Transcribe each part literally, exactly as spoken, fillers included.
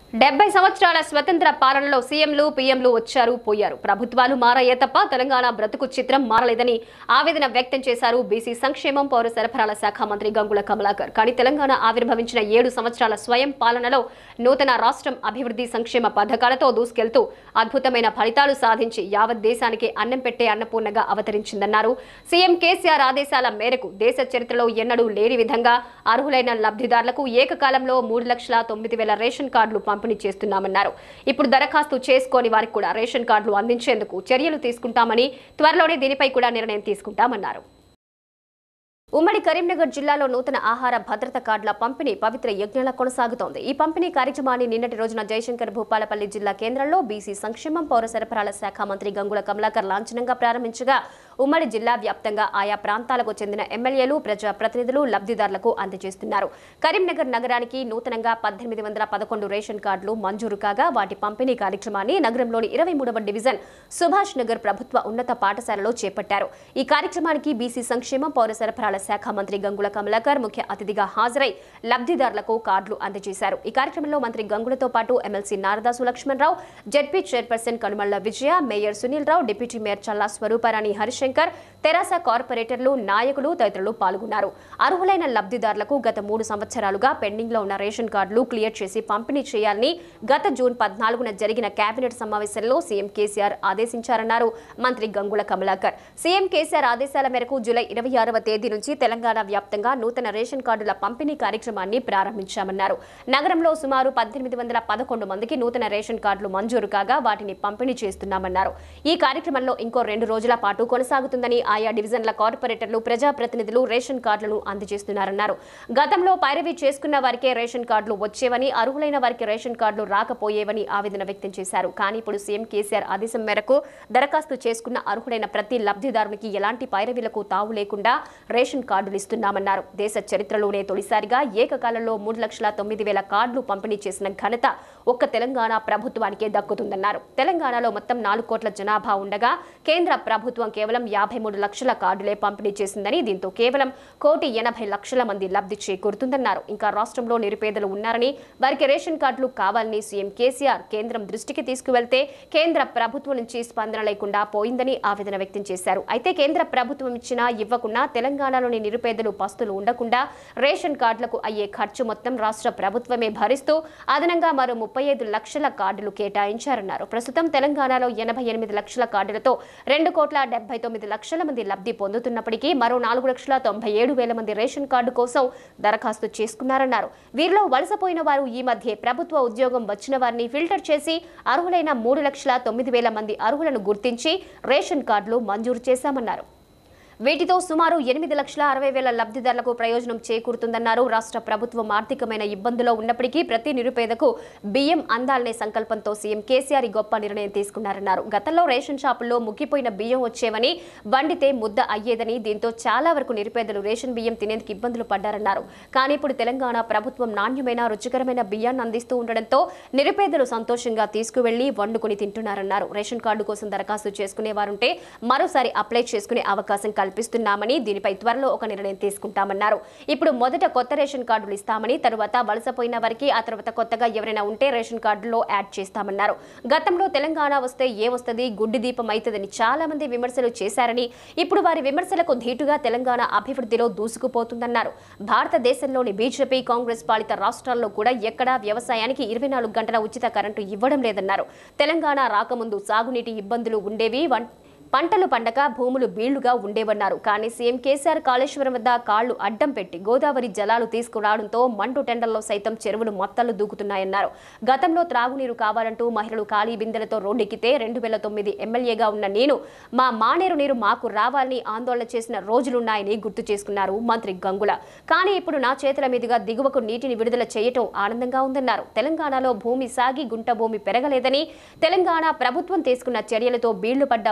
డెబ్బై సంవత్సరాల స్వతంత్ర పాలనలో సీఎంలు పీఎంలు వచ్చారు పోయారు. ప్రభుత్వాలు మారాయే తప్ప తెలంగాణ బ్రతుకు చిత్రం మారలేదని ఆవేదన వ్యక్తం చేశారు బీసీ సంక్షేమం పౌర సరఫరాల శాఖ మంత్రి గంగుల కమలాకర్. కానీ తెలంగాణ ఆవిర్భవించిన ఏడు సంవత్సరాల స్వయం పాలనలో నూతన రాష్ట్రం అభివృద్ధి సంక్షేమ పథకాలతో దూసుకెళ్తూ అద్భుతమైన ఫలితాలు సాధించి యావత్ దేశానికి అన్నం పెట్టే అన్నపూర్ణగా అవతరించిందన్నారు. సీఎం కేసీఆర్ ఆదేశాల మేరకు దేశ చరిత్రలో ఎన్నడూ లేని విధంగా అర్హులైన లబ్ధిదారులకు ఏకకాలంలో మూడు లక్షల తొమ్మిది వేల రేషన్ కార్డులు పంపిణీ చేస్తున్నామన్నారు. ఇప్పుడు దరఖాస్తు చేసుకోని వారికి కూడా రేషన్ కార్డులు అందించేందుకు చర్యలు తీసుకుంటామని, త్వరలోనే దీనిపై కూడా నిర్ణయం తీసుకుంటామన్నారు. ఉమ్మడి కరీంనగర్ జిల్లాలో నూతన ఆహార భద్రత కార్డుల పంపిణీ పవిత్ర యజ్ఞంలా కొనసాగుతోంది. ఈ పంపిణీ కార్యక్రమాన్ని నిన్నటి రోజున జయశంకర్ భూపాలపల్లి జిల్లా కేంద్రంలో బీసీ సంక్షేమం పౌర సరఫరాల శాఖ మంత్రి గంగుల కమలాకర్ లాంఛనంగా ప్రారంభించగా ఉమ్మడి జిల్లా వ్యాప్తంగా ఆయా ప్రాంతాలకు చెందిన ఎమ్మెల్యేలు, ప్రజా ప్రతినిధులు లబ్ధిదారులకు అందజేస్తున్నారు. కరీంనగర్ నగరానికి నూతనంగా పద్దెనిమిది వందల పదకొండు రేషన్ కార్డులు మంజూరు కాగా వాటి పంపిణీ కార్యక్రమాన్ని నగరంలోని ఇరవై మూడవ డివిజన్ సుభాష్ నగర్ ప్రభుత్వ ఉన్నత పాఠశాలలో చేపట్టారు. ఈ కార్యక్రమానికి బీసీ సంక్షేమం పౌర సరఫరాల శాఖ మంత్రి గంగుల కమలాకర్ ముఖ్య అతిథిగా హాజరై లబ్ధిదారులకు కార్డులు అందజేశారు. ఈ కార్యక్రమంలో మంత్రి గంగులతో పాటు MLC Naradasu Lakshmana Rao, ZP chairperson Kanumalla Vijaya, mayor Sunil Rao, deputy mayor Challa Swarupa Rani Harishankar, TRS కార్పొరేటర్లు, నాయకులు తదితరులు పాల్గొన్నారు. అర్హులైన లబ్ధిదారులకు గత మూడు సంవత్సరాలుగా పెండింగ్ లో ఉన్న రేషన్ కార్డులు క్లియర్ చేసి పంపిణీ చేయాలని గత జూన్ పద్నాలుగున జరిగిన కేబినెట్ సమావేశంలో సీఎం కేసీఆర్ ఆదేశించారన్నారు మంత్రి గంగుల కమలాకర్. సీఎం కేసీఆర్ ఆదేశాల మేరకు జూలై ఇరవై ఆరవ తేదీ నుంచి తెలంగాణ వ్యాప్తంగా నూతన రేషన్ కార్డుల పంపిణీ కార్యక్రమాన్ని ప్రారంభించామన్నారు. నగరంలో సుమారు పద్దెనిమిది వందల పదకొండు మందికి నూతన రేషన్ కార్డులు మంజూరు కాగా వాటిని పంపిణీ చేస్తున్నామన్నారు. ఈ కార్యక్రమంలో ఇంకో రెండు రోజుల పాటు కొనసాగుతుందని, ఆయా డివిజన్ల కార్పొరేటర్లు, ప్రజాప్రతినిధులు రేషన్ కార్డులను అందజేస్తున్నారన్నారు. గతంలో పైరవీ చేసుకున్న వారికే రేషన్ కార్డులు వచ్చేవని, అర్హులైన వారికి రేషన్ కార్డులు రాకపోయేవని ఆవేదన వ్యక్తం చేశారు. కానీ ఇప్పుడు సీఎం కేసీఆర్ ఆదేశం మేరకు దరఖాస్తు చేసుకున్న అర్హులైన ప్రతి లబ్ధిదారునికి ఎలాంటి పైరవీలకు తావు లేకుండా రేషన్ కార్డులు ఇస్తున్నామన్నారు. దేశ చరిత్రలోనే తొలిసారిగా ఏకకాలంలో మూడు లక్షల తొమ్మిది వేల కార్డులు పంపిణీ చేసిన ఘనత ఒక్క తెలంగాణ ప్రభుత్వానికే దక్కుతుందన్నారు. తెలంగాణలో మొత్తం నాలుగు కోట్ల జనాభా ఉండగా కేంద్ర ప్రభుత్వం కేవలం యాభై మూడు లక్షల కార్డులే పంపిణీ చేసిందని, దీంతో కేవలం కోటి ఎనభై లక్షల మంది లబ్ధి చేకూరుతుందన్నారు. ఇంకా రాష్ట్రంలో నిరుపేదలు ఉన్నారని, వారికి రేషన్ కార్డులు కావాలని సీఎం కేసీఆర్ కేంద్రం దృష్టికి తీసుకువెళ్తే కేంద్ర ప్రభుత్వం నుంచి స్పందన లేకుండా పోయిందని ఆవేదన వ్యక్తం చేశారు. అయితే కేంద్ర ప్రభుత్వం ఇచ్చినా ఇవ్వకున్నా తెలంగాణలోని నిరుపేదలు పస్తులు ఉండకుండా రేషన్ కార్డులకు అయ్యే ఖర్చు మొత్తం రాష్ట్ర ప్రభుత్వమే భరిస్తూ అదనంగా మరో ముప్పై ఐదు లక్షల కార్డులు కేటాయించారన్నారు. ప్రస్తుతం తెలంగాణలో ఎనభై ఎనిమిది లక్షల కార్డులతో రెండు కోట్ల డెబ్బై తొమ్మిది లక్షల మంది లబ్ధి పొందుతున్నప్పటికీ మరో నాలుగు లక్షల తొంభై ఏడు వేల మంది రేషన్ కార్డు కోసం దరఖాస్తు చేసుకున్నారన్నారు. వీరిలో వలసపోయిన వారు ఈ మధ్య ప్రభుత్వ ఉద్యోగం వచ్చిన వారిని ఫిల్టర్ చేసి అర్హులైన మూడు లక్షల తొమ్మిది వేల మంది అర్హులను గుర్తించి రేషన్ కార్డులు మంజూరు చేశామన్నారు. వీటితో సుమారు ఎనిమిది లక్షల అరవై వేల లబ్ధిదారులకు ప్రయోజనం చేకూరుతుందన్నారు. రాష్ట్ర ప్రభుత్వం ఆర్థికమైన ఇబ్బందులో ఉన్నప్పటికీ ప్రతి నిరుపేదకు బియ్యం అందాలనే సంకల్పంతో సీఎం కేసీఆర్ గొప్ప నిర్ణయం తీసుకున్నారన్నారు. గతంలో రేషన్ షాపుల్లో ముగ్గిపోయిన బియ్యం వచ్చేవని, వండితే ముద్ద అయ్యేదని, దీంతో చాలా వరకు నిరుపేదలు రేషన్ బియ్యం తినేందుకు ఇబ్బందులు పడ్డారన్నారు. కానీ ఇప్పుడు తెలంగాణ ప్రభుత్వం నాణ్యమైన, రుచికరమైన బియ్యాన్ని అందిస్తూ ఉండడంతో నిరుపేదలు సంతోషంగా తీసుకువెళ్లి వండుకుని తింటున్నారన్నారు. రేషన్ కార్డు కోసం దరఖాస్తు చేసుకునే వారుంటే మరోసారి అప్లై చేసుకునే అవకాశం కల్పిస్తున్నామని, దీనిపై త్వరలో ఒక నిర్ణయం తీసుకుంటామన్నారు. ఇప్పుడు మొదట కొత్త రేషన్ కార్డులు ఇస్తామని, తరువాత వలసపోయిన వారికి, ఆ తర్వాత కొత్తగా ఎవరైనా ఉంటే రేషన్ కార్డులో యాడ్ చేస్తామన్నారు. గతంలో తెలంగాణ వస్తే ఏమొస్తుంది, గుడ్డి దీపం అవుతుందని చాలా మంది విమర్శలు చేశారని, ఇప్పుడు వారి విమర్శలకు ధీటుగా తెలంగాణ అభివృద్ధిలో దూసుకుపోతుందన్నారు. భారతదేశంలోని బీజేపీ, కాంగ్రెస్ పాలిత రాష్ట్రాల్లో కూడా ఎక్కడా వ్యవసాయానికి ఇరవై నాలుగు గంటల ఉచిత కరెంటు ఇవ్వడం లేదన్నారు. తెలంగాణ రాకముందు సాగునీటి ఇబ్బందులు ఉండేవి, పంటలు పండక భూములు బీళ్లుగా ఉండేవన్నారు. కానీ సీఎం కేసీఆర్ కాళేశ్వరం వద్ద కాళ్లు అడ్డం పెట్టి గోదావరి జలాలు తీసుకురావడంతో మండు టెండర్లో సైతం చెరువులు మొత్తలు దూకుతున్నాయన్నారు. గతంలో త్రాగునీరు కావాలంటూ మహిళలు ఖాళీ బిందెలతో రోడ్డెక్కితే రెండు వేల తొమ్మిది ఎమ్మెల్యేగా ఉన్న నేను మా మానేరు నీరు మాకు రావాలని ఆందోళన చేసిన రోజులున్నాయని గుర్తు చేసుకున్నారు మంత్రి గంగుల. కానీ ఇప్పుడు నా చేతుల మీదుగా దిగువకు నీటిని విడుదల చేయటం ఆనందంగా ఉందన్నారు. తెలంగాణలో భూమి సాగి గుంట భూమి పెరగలేదని, తెలంగాణ ప్రభుత్వం తీసుకున్న చర్యలతో బీళ్లు పడ్డ భూములు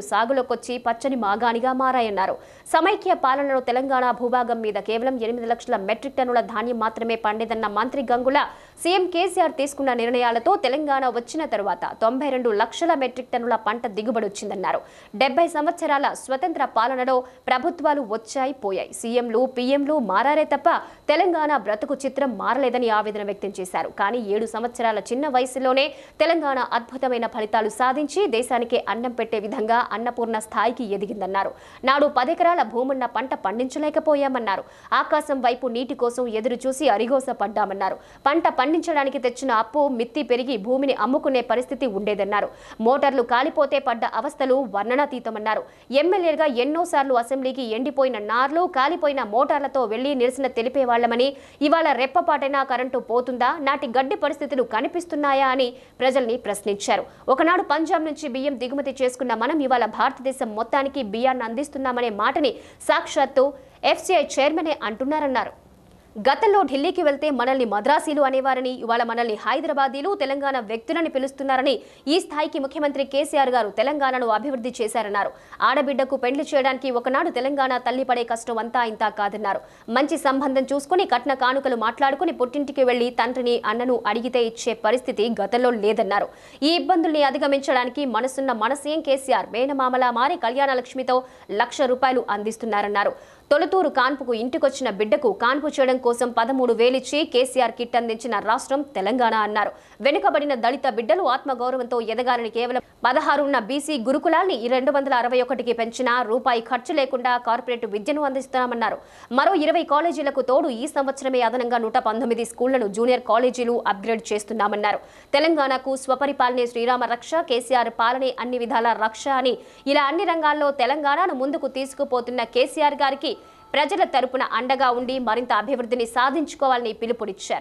సాగులోకొచ్చి పచ్చని మాగాణిగా మారాయన్నారు. సమైక్య పాలనలో తెలంగాణ భూభాగం మీద కేవలం ఎనిమిది లక్షల మెట్రిక్ టన్నుల ధాన్యం మాత్రమే పండేదన్న మంత్రి గంగుల సీఎం కేసీఆర్ తీసుకున్న నిర్ణయాలతో తెలంగాణ వచ్చిన తరువాత తొంభై రెండు లక్షల మెట్రిక్ టన్నుల పంట దిగుబడి వచ్చిందన్నారు. డెబ్బై సంవత్సరాల స్వతంత్ర పాలనలో ప్రభుత్వాలు వచ్చాయి పోయాయి, సీఎంలు పీఎంలు మారారే తప్ప తెలంగాణ బ్రతుకు చిత్రం మారలేదని ఆవేదన వ్యక్తం చేశారు. కానీ ఏడు సంవత్సరాల చిన్న వయసులోనే తెలంగాణ అద్భుతమైన ఫలితాలు సాధించి దేశానికి అన్నం పెట్టే విధంగా అన్నపూర్ణ స్థాయికి ఎదిగిందన్నారు. నాడు పదెకరాల భూమున్న పంట పండించలేకపోయామన్నారు. ఆకాశం వైపు నీటి కోసం ఎదురు చూసి అరిగోస పడ్డామన్నారు. పంట పండించడానికి తెచ్చిన అప్పు మిత్తి పెరిగి భూమిని అమ్ముకునే పరిస్థితి ఉండేదన్నారు. మోటార్లు కాలిపోతే పడ్డ అవస్థలు వర్ణనాతీతమన్నారు. ఎమ్మెల్యేగా ఎన్నోసార్లు అసెంబ్లీకి ఎండిపోయిన నార్లు కాలిపోయిన మోటార్లతో వెళ్లి నిరసన తెలిపేవాళ్లమని, ఇవాళ రెప్పపాటైనా కరెంటు పోతుందా, నాటి గడ్డి పరిస్థితులు కనిపిస్తున్నాయా అని ప్రజల్ని ప్రశ్నించారు. ఒకనాడు పంజాబ్ నుంచి బియ్యం దిగుమతి చేసుకున్న మనం ఇవాళ భారతదేశం మొత్తానికి బియ్యాన్ని అందిస్తున్నామనే మాటని సాక్షాత్తు ఎఫ్సీఐ చైర్మనే అంటున్నారన్నారు. గతంలో ఢిల్లీకి వెళ్తే మనల్ని మద్రాసీలు అనేవారని, ఇవాళ మనల్ని హైదరాబాదీలు, తెలంగాణ వ్యక్తులని పిలుస్తున్నారని, ఈ స్థాయికి ముఖ్యమంత్రి కేసీఆర్ గారు తెలంగాణను అభివృద్ధి చేశారన్నారు. ఆడబిడ్డకు పెండ్లి చేయడానికి ఒకనాడు తెలంగాణ తల్లి పడే కష్టం అంతా ఇంతా కాదన్నారు. మంచి సంబంధం చూసుకుని కట్న కానుకలు మాట్లాడుకుని పుట్టింటికి వెళ్లి తండ్రిని అన్నను అడిగితే ఇచ్చే పరిస్థితి గతంలో లేదన్నారు. ఈ ఇబ్బందుల్ని అధిగమించడానికి మనసున్న మన సీఎం కేసీఆర్ మేనమామలా మారి కళ్యాణ లక్ష్మితో లక్ష రూపాయలు అందిస్తున్నారన్నారు. తొలుతూరు కాన్పుకు ఇంటికొచ్చిన బిడ్డకు కాన్పు చేయడం కోసం పదమూడు వేలిచ్చి కేసీఆర్ కిట్ అందించిన రాష్ట్రం తెలంగాణ అన్నారు. వెనుకబడిన దళిత బిడ్డలు ఆత్మగౌరవంతో ఎదగాలని కేవలం పదహారున్న బీసీ గురుకులాల్ని రెండు వందల అరవై ఒకటికి పెంచిన రూపాయి ఖర్చు లేకుండా కార్పొరేట్ విద్యను అందిస్తున్నామన్నారు. మరో ఇరవై కాలేజీలకు తోడు ఈ సంవత్సరమే అదనంగా నూట పంతొమ్మిది స్కూళ్లను జూనియర్ కాలేజీలు అప్గ్రేడ్ చేస్తున్నామన్నారు. తెలంగాణకు స్వపరిపాలనే శ్రీరామ రక్ష, కేసీఆర్ పాలనే అన్ని విధాల రక్ష అని ఇలా అన్ని రంగాల్లో తెలంగాణను ముందుకు తీసుకుపోతున్న కేసీఆర్ గారికి ప్రజల తరపున అండగా ఉండి మరింత అభివృద్ధిని సాధించుకోవాలని పిలుపునిచ్చారు.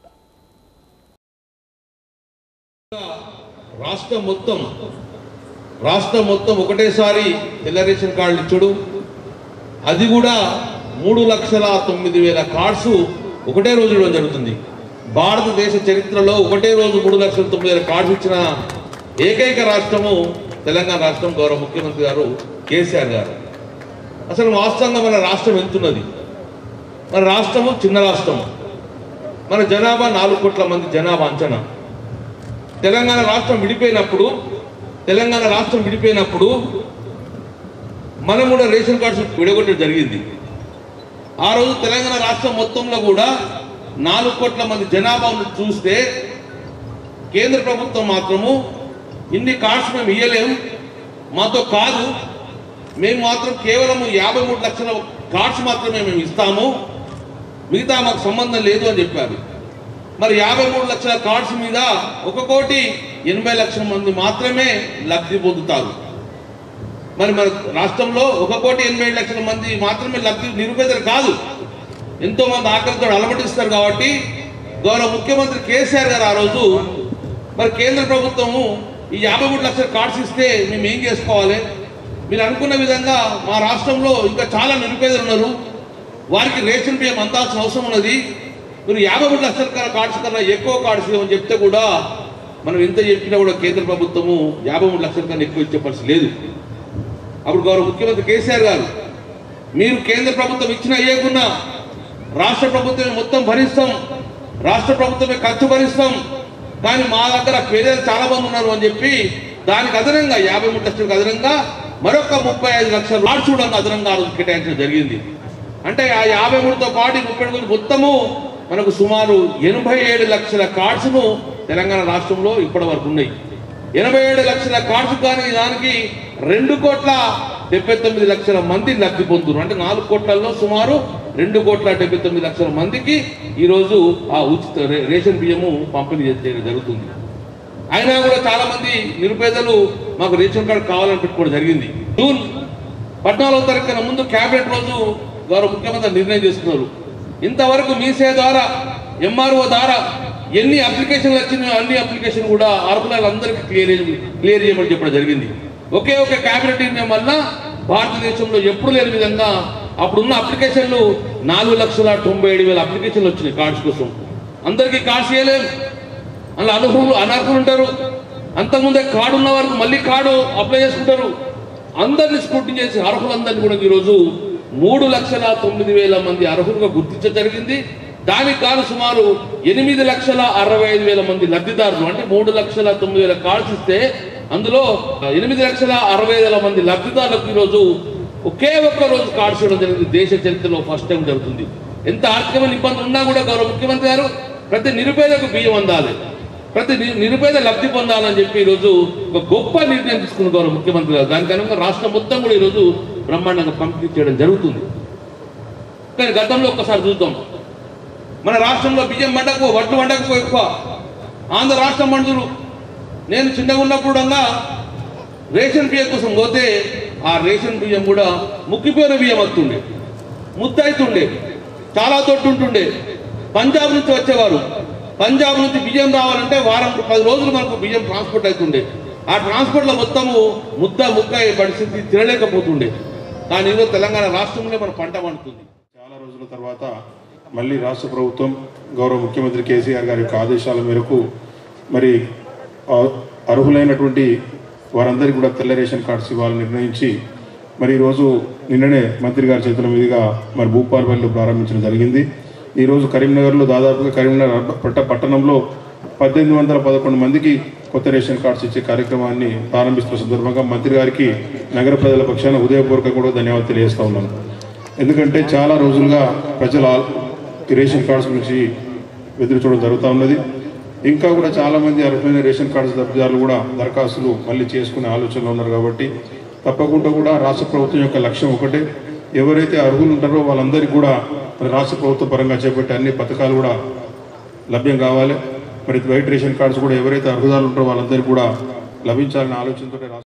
రాష్ట్రం మొత్తం రాష్ట్రం మొత్తం ఒకటేసారి తెల్ల రేషన్ కార్డులు ఇచ్చుడు, అది కూడా మూడు లక్షల తొమ్మిది వేల కార్డ్స్ ఒకటే రోజు ఇవ్వడం జరుగుతుంది. భారతదేశ చరిత్రలో ఒకటే రోజు మూడు లక్షల తొమ్మిది వేల కార్డ్స్ ఇచ్చిన ఏకైక రాష్ట్రము తెలంగాణ రాష్ట్రం. గౌరవ ముఖ్యమంత్రి గారు కేసీఆర్ గారు. అసలు వాస్తవంగా మన రాష్ట్రం ఎంతున్నది? మన రాష్ట్రము చిన్న రాష్ట్రం. మన జనాభా నాలుగు కోట్ల మంది జనాభా అంచనా. తెలంగాణ రాష్ట్రం విడిపోయినప్పుడు తెలంగాణ రాష్ట్రం విడిపోయినప్పుడు మనం కూడా రేషన్ కార్డ్స్ విడగొట్టడం జరిగింది. ఆ రోజు తెలంగాణ రాష్ట్రం మొత్తంలో కూడా నాలుగు కోట్ల మంది జనాభాను చూస్తే కేంద్ర ప్రభుత్వం మాత్రము ఇన్ని కార్డ్స్ మేము ఇయ్యలేము, మాతో కాదు, మేము మాత్రం కేవలం యాభై మూడు లక్షల కార్డ్స్ మాత్రమే మేము ఇస్తాము, మిగతా మాకు సంబంధం లేదు అని చెప్పారు. మరి యాభై మూడు లక్షల కార్డ్స్ మీద ఒక కోటి ఎనభై లక్షల మంది మాత్రమే లబ్ధి పొందుతారు. మరి మన రాష్ట్రంలో ఒక కోటి ఎనభై లక్షల మంది మాత్రమే లబ్ధి నిరుపేదలు కాదు, ఎంతో మంది ఆకలితో అలమటిస్తారు. కాబట్టి గౌరవ ముఖ్యమంత్రి కేసీఆర్ గారు ఆ రోజు మరి కేంద్ర ప్రభుత్వము ఈ యాభై మూడు లక్షల కార్డ్స్ ఇస్తే మేము ఏం చేసుకోవాలి? మీరు అనుకున్న విధంగా మా రాష్ట్రంలో ఇంకా చాలా నిరుపేదలు ఉన్నారు, వారికి రేషన్ బియ్యం అందాల్సిన అవసరం ఉన్నది. మీరు యాభై మూడు లక్షల కార్డ్స్ కన్నా ఎక్కువ కార్డ్స్ ఇవ్వమని చెప్తే కూడా మనం ఎంత చెప్పినా కూడా కేంద్ర ప్రభుత్వము యాభై మూడు లక్షల కన్నా ఎక్కువ ఇచ్చే పరిస్థితి లేదు. అప్పుడు గౌరవ ముఖ్యమంత్రి కేసీఆర్ గారు, మీరు కేంద్ర ప్రభుత్వం ఇచ్చినా ఇవ్వకున్నా రాష్ట్ర ప్రభుత్వమే మొత్తం భరిస్తాం, రాష్ట్ర ప్రభుత్వమే ఖర్చు భరిస్తాం, కానీ మా దగ్గర పేదలు చాలా మంది ఉన్నారు అని చెప్పి దానికి అదనంగా యాభై మూడు లక్షలకు అదనంగా మరొక ముప్పై ఐదు లక్షల కార్డ్స్ కూడా అదనంగా కేటాయించడం జరిగింది. అంటే ఆ యాభై మూడుతో పాటు ముప్పై మూడు మొత్తము మనకు సుమారు ఎనభై ఏడు లక్షల కార్డ్స్ను తెలంగాణ రాష్ట్రంలో ఇప్పటి వరకు ఉన్నాయి. ఎనభై ఏడు లక్షల కార్డ్స్ కానీ దానికి రెండు కోట్ల డెబ్బై తొమ్మిది లక్షల మంది లబ్ధి పొందుతున్నారు. అంటే నాలుగు కోట్లలో సుమారు రెండు కోట్ల డెబ్బై తొమ్మిది లక్షల మందికి ఈరోజు ఆ ఉచిత రేషన్ బియ్యము పంపిణీ చేయడం జరుగుతుంది. అయినా కూడా చాలా మంది నిరుపేదలు మాకు రేషన్ కార్డు కావాలని పెట్టుకోవడం జరిగింది. జూన్ పద్నాలుగో తారీఖు కన్నా ముందు క్యాబినెట్ రోజు గౌరవ ముఖ్యమంత్రి నిర్ణయం చేసుకున్నారు. ఇంతవరకు మీసే ద్వారా ఎంఆర్ఓ ద్వారా ఎన్ని అప్లికేషన్లు వచ్చినాయో అన్ని అప్లికేషన్ కూడా అర్హులందరికీ క్లియర్ క్లియర్ చేయమని చెప్పడం జరిగింది. ఒకే ఒక క్యాబినెట్ నిర్ణయం వల్ల భారతదేశంలో ఎప్పుడు లేని విధంగా అప్పుడున్న అప్లికేషన్లు నాలుగు లక్షల తొంభై ఏడు వేల అప్లికేషన్లు వచ్చినాయి కార్డ్స్ కోసం. అందరికీ కార్డ్స్ చేయలేము, అలా అనర్హులు అనర్హులు ఉంటారు. అంతకుముందే కార్డు ఉన్న వారికి మళ్ళీ కార్డు అప్లై చేసుకుంటారు. అందరిని స్క్రూటినీ చేసి అర్హులందరినీ కూడా ఈరోజు మూడు లక్షల తొమ్మిది వేల మంది అర్హులుగా గుర్తించడం జరిగింది. దానికి కాను సుమారు ఎనిమిది లక్షల అరవై ఐదు వేల మంది లబ్ధిదారులు, అంటే మూడు లక్షల తొమ్మిది వేల కార్డ్స్ ఇస్తే అందులో ఎనిమిది లక్షల అరవై వేల మంది లబ్ధిదారులకు ఈరోజు ఒకే ఒక్క రోజు కార్డ్స్ ఇవ్వడం జరిగింది. దేశ చరిత్రలో ఫస్ట్ టైం జరుగుతుంది. ఎంత ఆర్థికమైన ఇబ్బంది ఉన్నా కూడా గౌరవ ముఖ్యమంత్రి గారు ప్రతి నిరుపేదకు బియ్యం అందాలి, ప్రతి నిరుపేద లబ్ధి పొందాలని చెప్పి ఈరోజు ఒక గొప్ప నిర్ణయం తీసుకున్న గౌరవ ముఖ్యమంత్రి గారు. దానికి అనుగుణంగా రాష్ట్రం మొత్తం కూడా ఈరోజు బ్రహ్మాండంగా పంపిణీ చేయడం జరుగుతుంది. కానీ గతంలో ఒక్కసారి చూద్దాం, మన రాష్ట్రంలో బియ్యం పండకు వడ్లు పండకు ఎక్కువ, ఆంధ్ర రాష్ట్రం మండులు. నేను చిన్నగా ఉన్నప్పుడు రేషన్ బియ్యం కోసం పోతే ఆ రేషన్ బియ్యం కూడా ముక్కిపోయిన బియ్యం వస్తుండే, ముద్దయితుండే, చాలా తొట్టు ఉంటుండే. పంజాబ్ నుంచి వచ్చేవారు, పంజాబ్ నుంచి బియ్యం రావాలంటే వారం పది రోజులు మనకు బియ్యం ట్రాన్స్పోర్ట్ అవుతుండే. ఆ ట్రాన్స్పోర్ట్లో మొత్తము ముద్ద ముక్క పరిస్థితి తినలేకపోతుండే. కానీ ఈరోజు తెలంగాణ రాష్ట్రంలో మన పంట పండుతుంది. చాలా రోజుల తర్వాత మళ్ళీ రాష్ట్ర ప్రభుత్వం గౌరవ ముఖ్యమంత్రి కేసీఆర్ గారి యొక్క ఆదేశాల మేరకు మరి అర్హులైనటువంటి వారందరికీ కూడా తెల్ల రేషన్ కార్డ్స్ ఇవ్వాలని నిర్ణయించి మరి ఈరోజు నిన్ననే మంత్రి గారి చేతుల మీదుగా మరి భూపాలపల్లిలో ప్రారంభించడం జరిగింది. ఈరోజు కరీంనగర్లో దాదాపుగా కరీంనగర్ పట్ట పట్టణంలో పద్దెనిమిది వందల పదకొండు మందికి కొత్త రేషన్ కార్డ్స్ ఇచ్చే కార్యక్రమాన్ని ప్రారంభిస్తున్న సందర్భంగా మంత్రి గారికి నగర ప్రజల పక్షాన ఉదయపూర్వకంగా కూడా ధన్యవాదాలు తెలియజేస్తూ ఉన్నాను. ఎందుకంటే చాలా రోజులుగా ప్రజల రేషన్ కార్డ్స్ గురించి ఎదురు చూడడం జరుగుతూ ఉన్నది. ఇంకా కూడా చాలామంది అర్హులైన రేషన్ కార్డ్స్ లబ్ధిదారులు కూడా దరఖాస్తులు మళ్ళీ చేసుకునే ఆలోచనలో ఉన్నారు. కాబట్టి తప్పకుండా కూడా రాష్ట్ర ప్రభుత్వం యొక్క లక్ష్యం ఒకటే, ఎవరైతే అర్హులు ఉంటారో వాళ్ళందరికీ కూడా మరి రాష్ట్ర ప్రభుత్వ పరంగా చేపట్టే అన్ని పథకాలు కూడా లభ్యం కావాలి. మరి వైట్ రేషన్ కార్డ్స్ కూడా ఎవరైతే అర్హుదారులు ఉంటారో వాళ్ళందరికీ కూడా లభించాలనే ఆలోచనతో